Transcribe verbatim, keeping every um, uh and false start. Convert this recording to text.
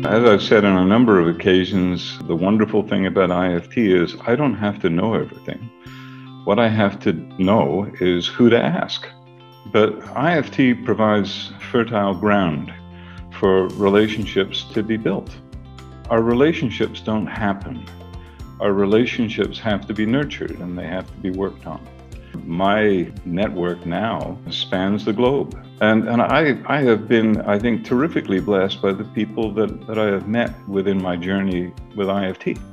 As I've said on a number of occasions, the wonderful thing about I F T is I don't have to know everything. What I have to know is who to ask. But I F T provides fertile ground for relationships to be built. Our relationships don't happen. Our relationships have to be nurtured and they have to be worked on. My network now spans the globe. And, and I, I have been, I think, terrifically blessed by the people that, that I have met within my journey with I F T.